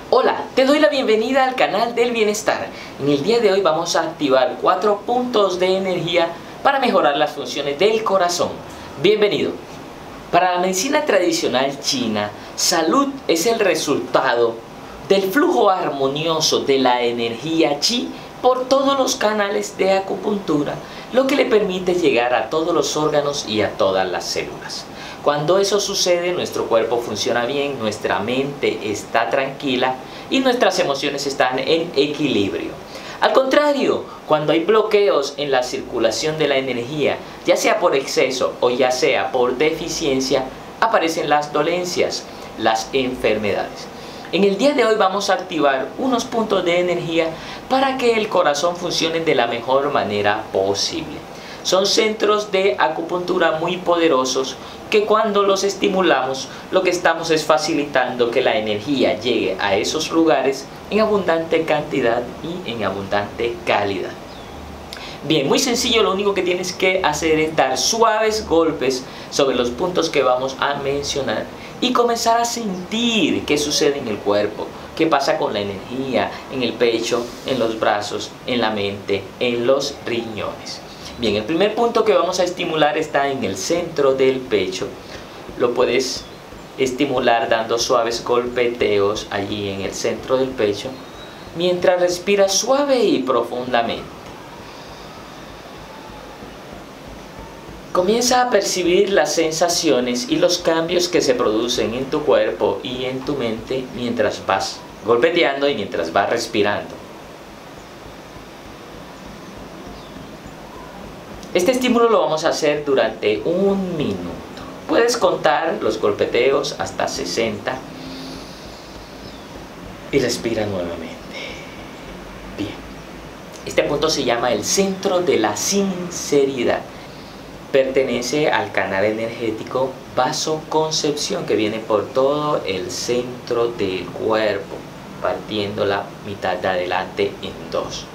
Hola, te doy la bienvenida al canal del bienestar. En el día de hoy vamos a activar 4 puntos de energía para mejorar las funciones del corazón. Bienvenido. Para la medicina tradicional china, salud es el resultado del flujo armonioso de la energía chi por todos los canales de acupuntura, lo que le permite llegar a todos los órganos y a todas las células. Cuando eso sucede, nuestro cuerpo funciona bien, nuestra mente está tranquila y nuestras emociones están en equilibrio. Al contrario, cuando hay bloqueos en la circulación de la energía, ya sea por exceso o ya sea por deficiencia, aparecen las dolencias, las enfermedades. En el día de hoy vamos a activar unos puntos de energía para que el corazón funcione de la mejor manera posible. Son centros de acupuntura muy poderosos que cuando los estimulamos lo que estamos es facilitando que la energía llegue a esos lugares en abundante cantidad y en abundante calidad. Bien, muy sencillo, lo único que tienes que hacer es dar suaves golpes sobre los puntos que vamos a mencionar y comenzar a sentir qué sucede en el cuerpo, qué pasa con la energía en el pecho, en los brazos, en la mente, en los riñones. Bien, el primer punto que vamos a estimular está en el centro del pecho. Lo puedes estimular dando suaves golpeteos allí en el centro del pecho, mientras respiras suave y profundamente. Comienza a percibir las sensaciones y los cambios que se producen en tu cuerpo y en tu mente mientras vas golpeteando y mientras vas respirando. Este estímulo lo vamos a hacer durante 1 minuto. Puedes contar los golpeteos hasta 60 y respira nuevamente. Bien. Este punto se llama el centro de la sinceridad. Pertenece al canal energético vasoconcepción que viene por todo el centro del cuerpo, partiendo la mitad de adelante en 2.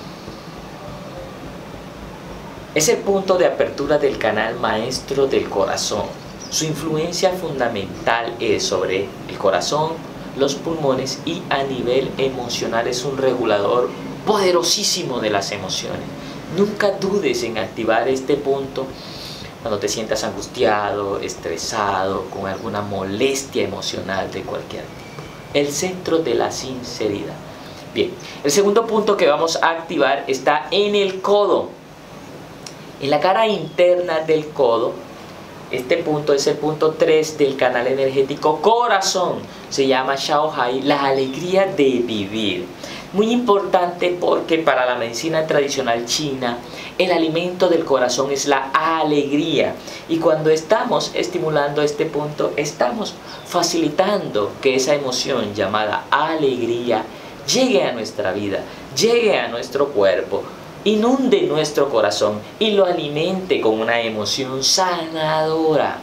Es el punto de apertura del canal maestro del corazón. Su influencia fundamental es sobre el corazón, los pulmones y a nivel emocional es un regulador poderosísimo de las emociones. Nunca dudes en activar este punto cuando te sientas angustiado, estresado, con alguna molestia emocional de cualquier tipo. El centro de la sinceridad. Bien, el segundo punto que vamos a activar está en el codo. En la cara interna del codo, este punto es el punto 3 del canal energético corazón. Se llama Shaohai, la alegría de vivir. Muy importante porque para la medicina tradicional china, el alimento del corazón es la alegría. Y cuando estamos estimulando este punto, estamos facilitando que esa emoción llamada alegría llegue a nuestra vida, llegue a nuestro cuerpo, inunde nuestro corazón y lo alimente con una emoción sanadora.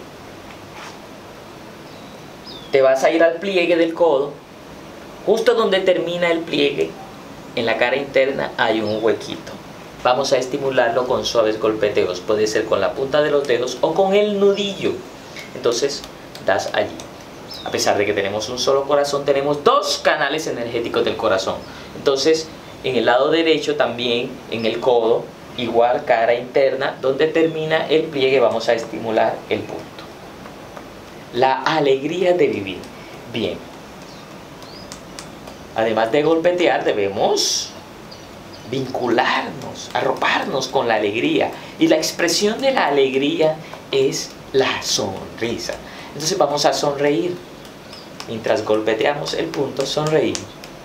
Te vas a ir al pliegue del codo. Justo donde termina el pliegue, en la cara interna hay un huequito. Vamos a estimularlo con suaves golpeteos. Puede ser con la punta de los dedos o con el nudillo. Entonces, das allí. A pesar de que tenemos un solo corazón, tenemos 2 canales energéticos del corazón. Entonces, en el lado derecho también, en el codo, igual cara interna, donde termina el pliegue vamos a estimular el punto. La alegría de vivir. Bien. Además de golpetear, debemos vincularnos, arroparnos con la alegría. Y la expresión de la alegría es la sonrisa. Entonces vamos a sonreír. Mientras golpeteamos el punto, sonreímos.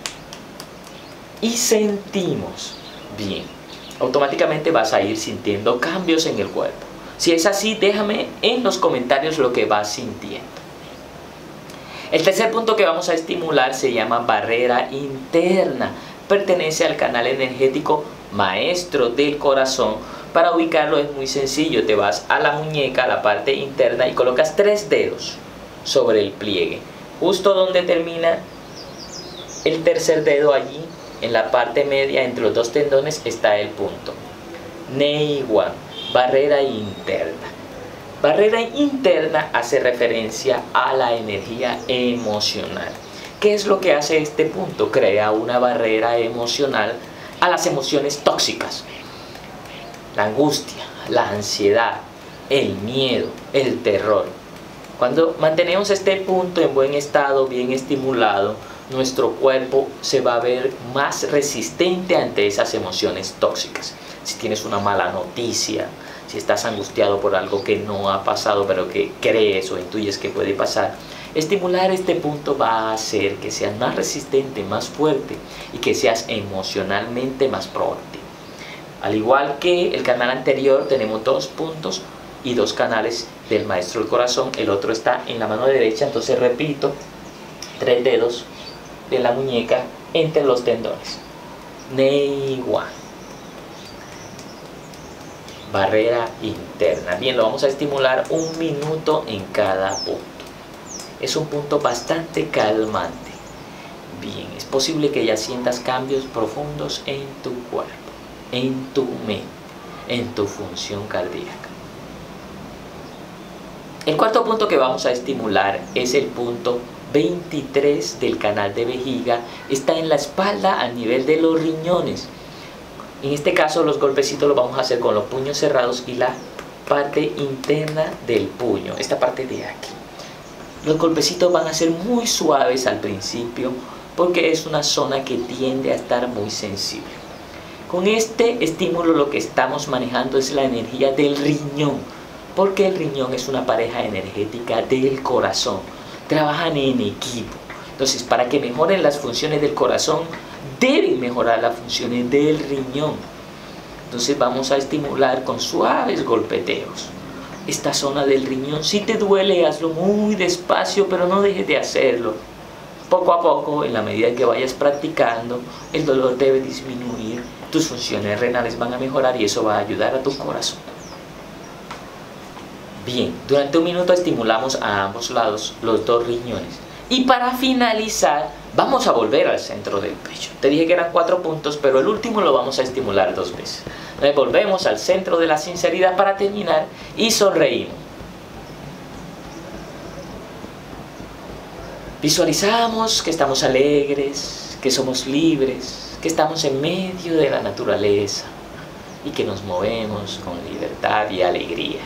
Y sentimos bien. Automáticamente vas a ir sintiendo cambios en el cuerpo. Si es así, déjame en los comentarios lo que vas sintiendo. El tercer punto que vamos a estimular se llama barrera interna. Pertenece al canal energético maestro del corazón. Para ubicarlo es muy sencillo. Te vas a la muñeca, a la parte interna y colocas 3 dedos sobre el pliegue. Justo donde termina el tercer dedo allí, en la parte media entre los 2 tendones está el punto. Neiwan, barrera interna. Barrera interna hace referencia a la energía emocional. ¿Qué es lo que hace este punto? Crea una barrera emocional a las emociones tóxicas. La angustia, la ansiedad, el miedo, el terror. Cuando mantenemos este punto en buen estado, bien estimulado, nuestro cuerpo se va a ver más resistente ante esas emociones tóxicas. Si tienes una mala noticia, si estás angustiado por algo que no ha pasado pero que crees o intuyes que puede pasar, estimular este punto va a hacer que seas más resistente, más fuerte y que seas emocionalmente más proactivo. Al igual que el canal anterior, tenemos 2 puntos y 2 canales del maestro del corazón. El otro está en la mano derecha, entonces repito, 3 dedos de la muñeca entre los tendones. Neiwa. Barrera interna. Bien, lo vamos a estimular 1 minuto en cada punto. Es un punto bastante calmante. Bien, es posible que ya sientas cambios profundos en tu cuerpo, en tu mente, en tu función cardíaca. El cuarto punto que vamos a estimular es el punto 23 del canal de vejiga. Está en la espalda a nivel de los riñones. En este caso los golpecitos los vamos a hacer con los puños cerrados y la parte interna del puño, esta parte de aquí. Los golpecitos van a ser muy suaves al principio porque es una zona que tiende a estar muy sensible. Con este estímulo lo que estamos manejando es la energía del riñón, porque el riñón es una pareja energética del corazón. Trabajan en equipo. Entonces, para que mejoren las funciones del corazón, deben mejorar las funciones del riñón. Entonces vamos a estimular con suaves golpeteos esta zona del riñón. Si te duele, hazlo muy despacio, pero no dejes de hacerlo. Poco a poco, en la medida que vayas practicando, el dolor debe disminuir, tus funciones renales van a mejorar y eso va a ayudar a tu corazón. Bien, durante 1 minuto estimulamos a ambos lados los 2 riñones. Y para finalizar, vamos a volver al centro del pecho. Te dije que eran 4 puntos, pero el último lo vamos a estimular 2 veces. Volvemos al centro de la sinceridad para terminar y sonreímos. Visualizamos que estamos alegres, que somos libres, que estamos en medio de la naturaleza y que nos movemos con libertad y alegría.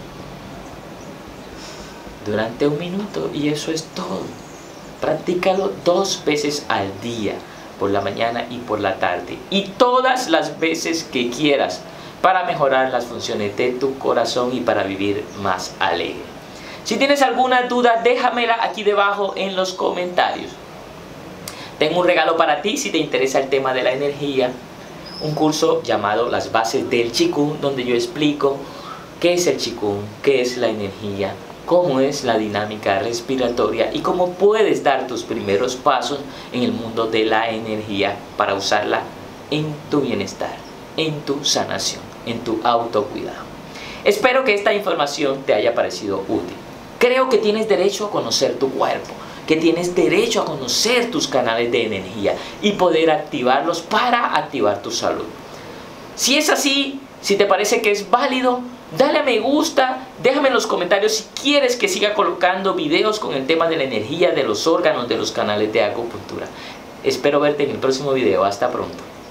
Durante 1 minuto, y eso es todo. Practícalo 2 veces al día, por la mañana y por la tarde, y todas las veces que quieras, para mejorar las funciones de tu corazón y para vivir más alegre. Si tienes alguna duda, déjamela aquí debajo en los comentarios. Tengo un regalo para ti si te interesa el tema de la energía, un curso llamado Las Bases del Qigong, donde yo explico qué es el Qigong, qué es la energía, cómo es la dinámica respiratoria y cómo puedes dar tus primeros pasos en el mundo de la energía para usarla en tu bienestar, en tu sanación, en tu autocuidado. Espero que esta información te haya parecido útil. Creo que tienes derecho a conocer tu cuerpo, que tienes derecho a conocer tus canales de energía y poder activarlos para activar tu salud. Si es así, si te parece que es válido, dale a me gusta, déjame en los comentarios si quieres que siga colocando videos con el tema de la energía, de los órganos, de los canales de acupuntura. Espero verte en el próximo video. Hasta pronto.